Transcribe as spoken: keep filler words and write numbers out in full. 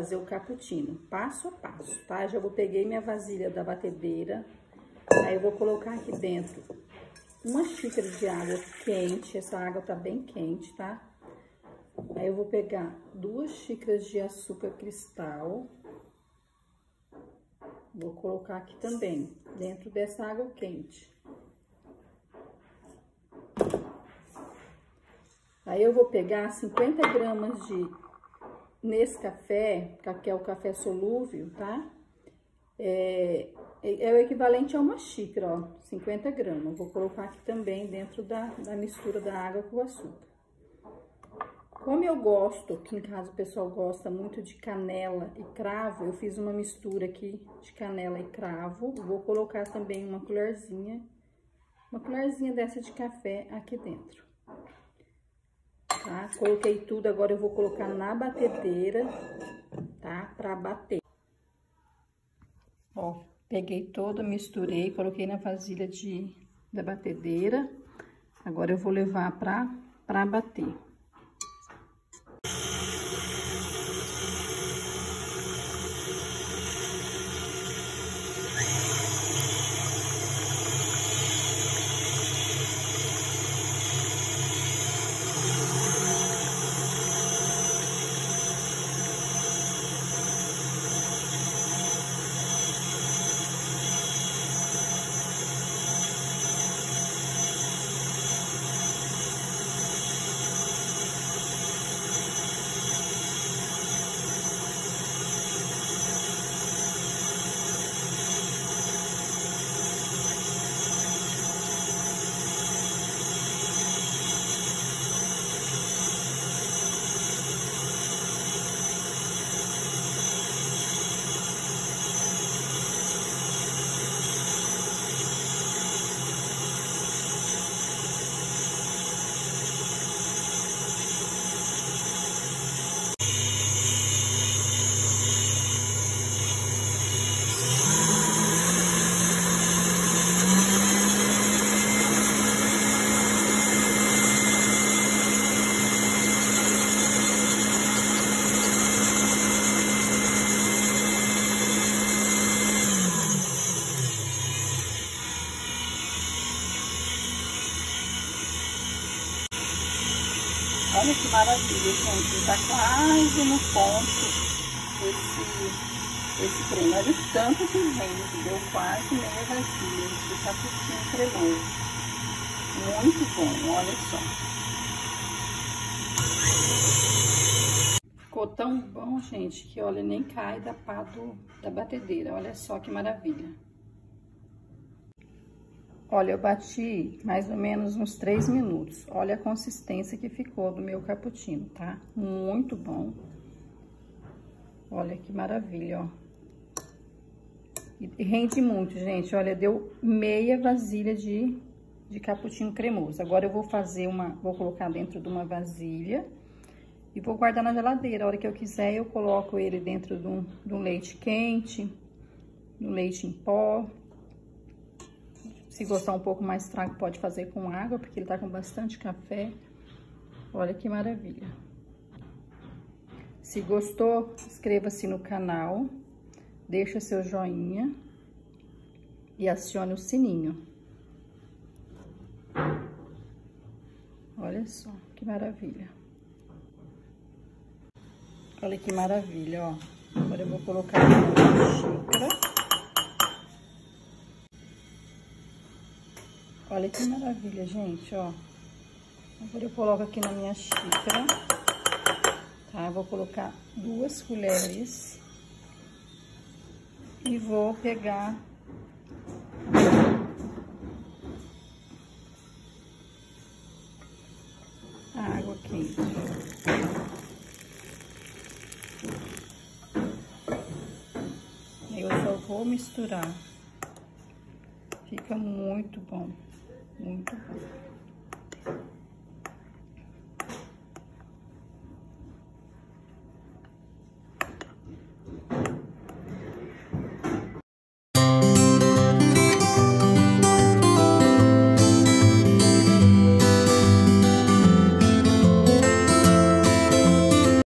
fazer o cappuccino, passo a passo, tá? Já vou peguei minha vasilha da batedeira, aí eu vou colocar aqui dentro uma xícara de água quente, essa água tá bem quente, tá? Aí eu vou pegar duas xícaras de açúcar cristal, vou colocar aqui também, dentro dessa água quente. Aí eu vou pegar cinquenta gramas de Nescafé, que é o café solúvel, tá? É, é o equivalente a uma xícara, ó, cinquenta gramas. Vou colocar aqui também dentro da, da mistura da água com o açúcar. Como eu gosto, aqui em casa o pessoal gosta muito de canela e cravo, eu fiz uma mistura aqui de canela e cravo. Vou colocar também uma colherzinha, uma colherzinha dessa de café aqui dentro. Tá? Coloquei tudo, agora eu vou colocar na batedeira, tá? Pra bater. Ó, peguei toda, misturei, coloquei na vasilha de, da batedeira. Agora eu vou levar pra, pra bater. Olha que maravilha, gente. Tá quase no ponto esse, esse creme. Olha o tanto que vem. Deu quase meia vasilha de cappuccino cremoso. Muito bom, olha só. Ficou tão bom, gente, que olha, nem cai da pá do, da batedeira. Olha só que maravilha. Olha, eu bati mais ou menos uns três minutos. Olha a consistência que ficou do meu cappuccino, tá? Muito bom. Olha que maravilha, ó. E rende muito, gente. Olha, deu meia vasilha de, de cappuccino cremoso. Agora eu vou fazer uma... Vou colocar dentro de uma vasilha e vou guardar na geladeira. A hora que eu quiser, eu coloco ele dentro de um, de um leite quente, de um leite em pó. Se gostar um pouco mais fraco, pode fazer com água, porque ele tá com bastante café. Olha que maravilha. Se gostou, inscreva-se no canal, deixa seu joinha e acione o sininho. Olha só, que maravilha. Olha que maravilha, ó. Agora eu vou colocar aqui na xícara. Olha que maravilha, gente, ó. Agora eu coloco aqui na minha xícara, tá? Eu vou colocar duas colheres e vou pegar a água quente. Eu só vou misturar. Fica muito bom. Muito bom.